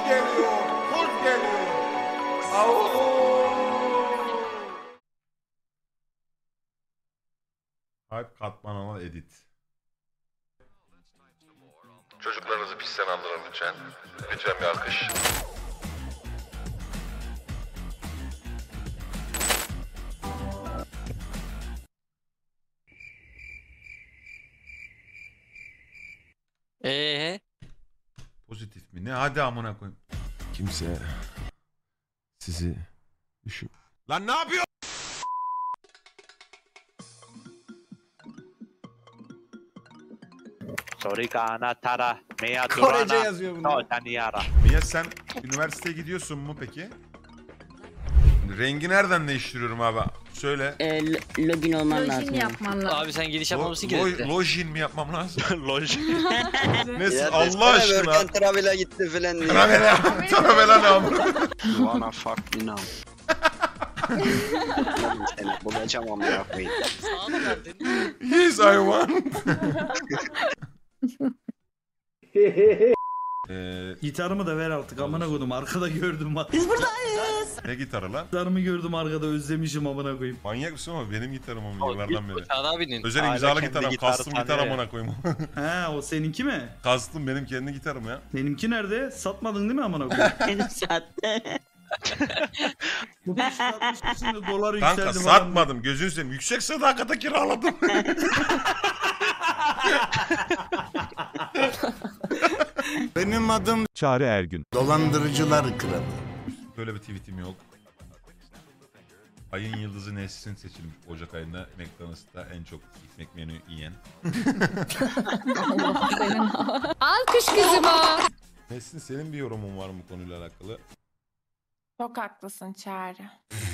geliyor. Kurt geliyor. Au. Alp Katmanoğlu edit. Çocuklarınızı pisten andırın lütfen. Lütfen bir alkış. Pozitif mi? Ne? Hadi amına koyayım. Kimse sizi düşün. Lan ne yapıyor? Sorigana tara meya Korece durana yazıyor bunu. Taniyara. Mia sen üniversiteye gidiyorsun mu peki? Rengi nereden değiştiriyorum abi? Söyle. Login olman Lojin lazım. yapman lazım. Abi sen giriş yapmamışsın ki dedi. Lojin mi yapmam lazım? Loj. Neyse Allah aşkına. Work Travel'a gitti filan diye. Travela ne amına? You wanna fuck me now. Seni bulacağım amına koyayım. Sağ mı verdin? Yes I want. Gitarımı da ver artık amına koydum arkada gördüm bak. Ne gitarı lan? Gitarımı gördüm arkada özlemişim amına koyayım. Manyak mısın ama benim gitarım ama yıllardan beri. Çağrı abinin. Özel Hala imzalı kendi gitarım. gitarı Kastım gitar tanıyor ya. amına koyayım. He o seninki mi? Kastım benim kendi gitarım ya. Benimki nerede? Satmadın değil mi amına koyayım? Sattı. Bu piş satmış şimdi dolar Kanka yükseldi falan. satmadım. Gözünü seveyim. Yüksek sadakata kiraladım. Benim adım Çağrı Ergün. Dolandırıcılar kralı. Böyle bir tweetim yok. Ayın yıldızı Nesrin seçilmiş Ocak ayında McDonald's'ta en çok ekmek menü yiyen. Alkış kızıma. Nesrin senin bir yorumun var mı bu konuyla alakalı? Çok haklısın Çağrı.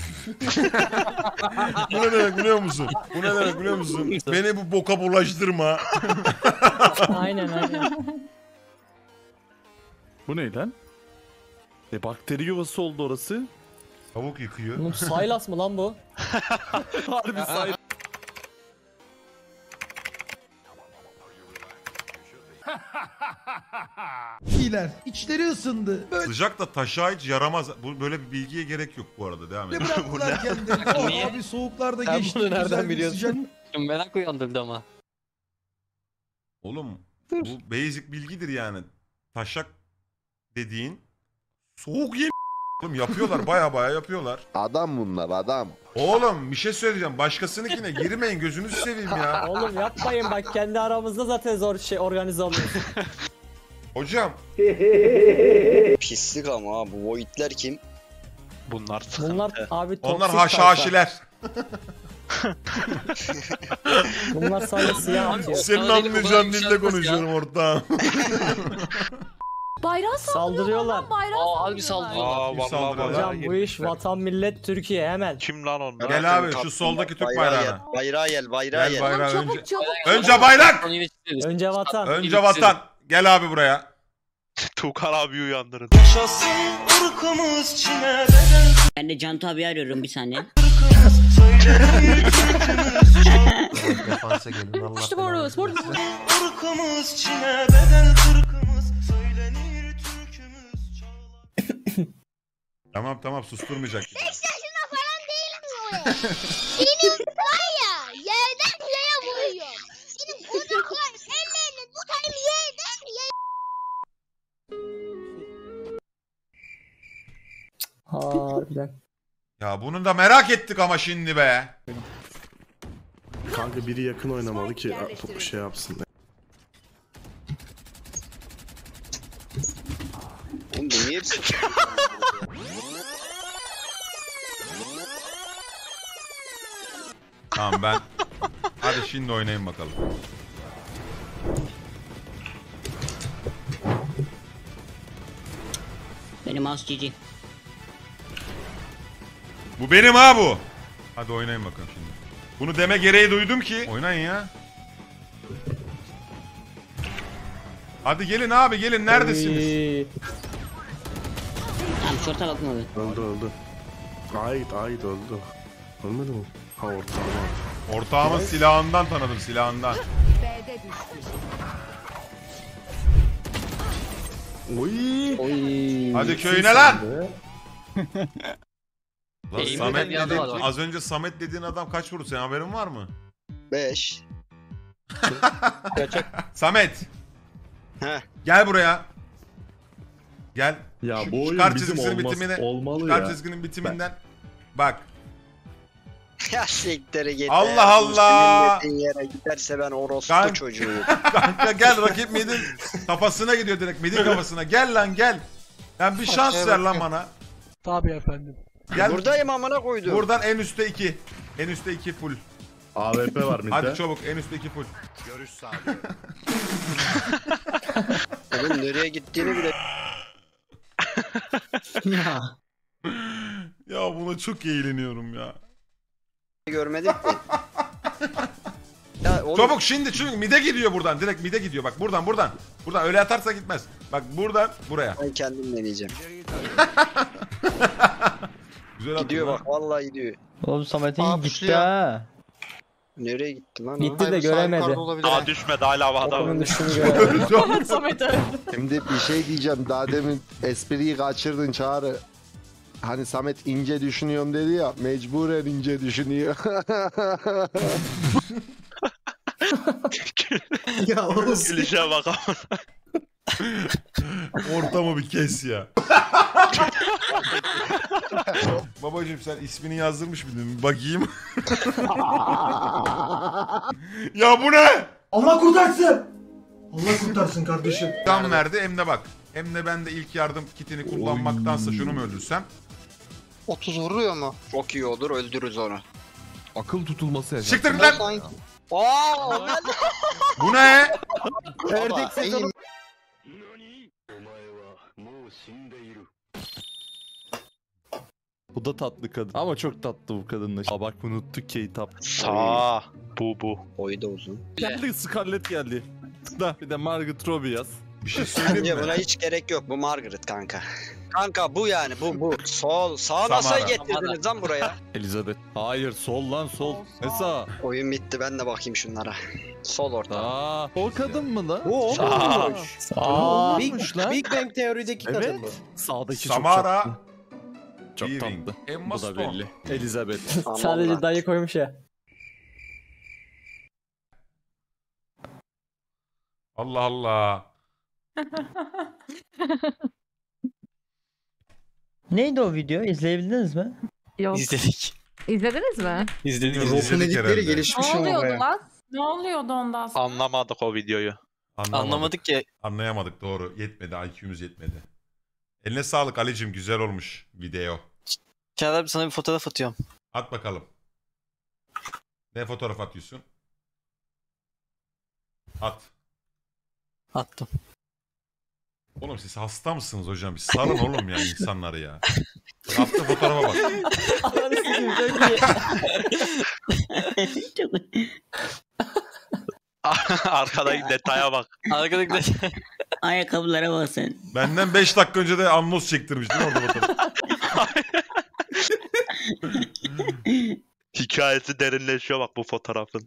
Bu ne demek biliyor musun? Bu ne demek biliyor musun? Beni bu boka bulaştırma. Aynen. Bu ne lan? Bakteri yuvası oldu orası. Tavuk yıkıyor. Saylas mı lan bu? Harbi say. İyiler. İçleri ısındı. Böyle Sıcak da taşa hiç yaramaz. Bu böyle bir bilgiye gerek yok bu arada. Devam edelim. bıraktılar kendilerini. Oh, Niye? abi soğuklarda Sen geçti. bunu nereden güzel bir biliyorsun? sıcak. Merak uyandırdı ama. Oğlum bu basic bilgidir yani. Taşak dediğin soğuk yemin. Oğlum yapıyorlar baya yapıyorlar. Adam bunlar adam. Oğlum bir şey söyleyeceğim. Başkasınınkine girmeyin gözünüzü seveyim ya. Oğlum yapmayın bak kendi aramızda zaten zor organize oluyor. Hocam Pislik ama ha, bu Void'ler kim? Bunlar sıkıntı. Bunlar abi toksik onlar haşhaşiler. Bunlar sadece siyah atıyor. Senin anlayacağın dilde konuşuyorum ortağım. Bayrağı Saldırıyorlar. Bayrağı Harbi saldırıyorlar. Aa Kim vallahi saldırıyor? bayağı Hocam bu iş girmişler. vatan millet Türkiye hemen. Kim lan onlar? Gel abi şu soldaki Türk bayrağına. Bayrağı gel, bayrağı Gel gel. bayrağı önce. Çabuk. Önce bayrak. Önce vatan. Önce vatan. Gel abi buraya. Tuğkan abi uyandırın. Ben de Cantu abi arıyorum bir saniye. Defansa gelin Allah. İşte boru. Tamam susturmayacak. 5 yaşında falan değilim o. Benim var ya yerden yere vuruyor. Benim bacaklar ellerini tutarım yerden yere. Harbiden. Ya bunu da merak ettik ama şimdi be. Kanka biri yakın oynamalı ki topu şey yapsın. Oğlum bu niye hepsi? Tamam ben. Hadi şimdi oynayın bakalım. Benim mouse GG. Bu benim ha bu. Hadi oynayın bakalım şimdi. Bunu deme gereği duydum ki. Oynayın ya. Hadi gelin abi gelin neredesiniz? Tamam şorta bakma abi. Öldü. Ait öldü. Ölmedi mi? Ha ortalama. Ortağımın silahından tanıdım silahından. B'de düştü. Oy. Oy. Hadi köyüne lan. Lan Eğimli Samet bir adam dedi, var. az önce Samet dediğin adam kaç vurdu? Senin haberin var mı? 5. Samet. Heh. Gel buraya. Gel. Ya Şu bu oyun kart bizim çizgisinin olmaz, bitimine. olmalı Kart ya. çizginin bitiminden. Bak. Ya siktir git. Allah ya. Allah! Milletin yere giderse ben orospu Kanka. çocuğuyum. Kanka gel, rakip midin kafasına gidiyor direkt. Midin kafasına. Gel lan gel. Lan bir şans ver lan bana. Tabii efendim. Gel. Buradayım amına koydum. Buradan en üstte 2. En üstte 2 full. AWP var midde. Hadi çabuk en üstte 2 full. Oğlum nereye gittiğini bile Ya buna çok eğleniyorum ya. görmedim ki. Ya oğlum, Çabuk şimdi çünkü mide gidiyor buradan. Direkt mide gidiyor. Bak buradan. Buradan öyle atarsa gitmez. Bak buradan buraya. ben kendim deneyeceğim. Güzel attın Gidiyor lan. bak vallahi gidiyor. Oğlum Samet'in gitti ha. Nereye gitti lan o? Gitti de göremedi. Daha düşmedi hala havada. Onun üstünü göremedi. Şimdi bir şey diyeceğim. Daha demin espriyi kaçırdın Çağrı. Hani Samet ince düşünüyorum dedi ya. Mecburen ince düşünüyor. Ya oğlum. Gülüşe bak ama. Ortamı bir kes ya. Babacım sen ismini yazdırmış mıydın? Bir bakayım. Ya bu ne? Allah kurtarsın. Allah kurtarsın kardeşim. Can verdi hem de bak. Hem de ben de ilk yardım kitini kullanmaktansa şunu mu öldürsem? 30 vuruyor mu? Çok iyi olur öldürürüz onu. Akıl tutulması yaşa. Siktir lan! Aa, Bu ne? ördek sezonu. Bu da tatlı kadın. Ama çok tatlı bu kadın da. Bak unuttuk K-Tap. Sağ. Bu. Boyu da uzun. Geldi Scarlett geldi. Tıkla bir de Margot Robbie yaz. Bir şey söyleyeyim Bence mi? buna hiç gerek yok. Bu Margaret kanka. Kanka bu yani bu. Sol. Sağa nasıl Samara. getirdiniz lan buraya? Elizabeth. Hayır sol lan sol. Ne sağ? Oyun bitti ben de bakayım şunlara. Sol orta. Aa, o kadın mı lan? O Sağ. Aa, Big Bang Teori'deki evet. Sağdaki Samara. çok tatlı. Çok Weaving. tatlı. Emma Bu da Stone. belli. Elizabeth. Aman sadece lan. dayı koymuş ya. Allah Allah. Neydi o video? İzleyebildiniz mi? Yok. İzledik. İzlediniz mi? İzledik herhalde. Ne oluyordu lan? Ne oluyordu ondan sonra? Anlamadık o videoyu. Anlamadık. ki. Anlayamadık doğru. Yetmedi. IQ'muz yetmedi. Eline sağlık Ali'cim. Güzel olmuş video. Çağrı abi sana bir fotoğraf atıyorum. At bakalım. Ne fotoğraf atıyorsun? At. Attım. Oğlum siz hasta mısınız hocam? Bir sarın oğlum ya insanları ya. Bak, attı fotoğrafa bak. Ananı sikeyim çok iyi. Arkadaki detaya bak. Arkadaki Ayakkabılara bak sen. Benden 5 dakika önce de anons çektirmiş değil mi orada fotoğraf? Hikayesi derinleşiyor bak bu fotoğrafın.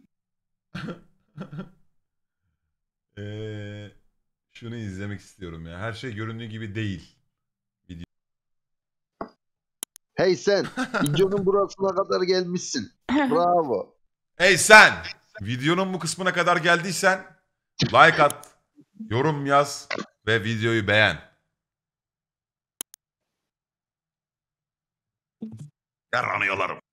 Şunu izlemek istiyorum ya. Her şey göründüğü gibi değil. Hey sen, videonun burasına kadar gelmişsin. Bravo. Hey sen! Videonun bu kısmına kadar geldiysen like at, yorum yaz ve videoyu beğen. Yaranıyorlarım.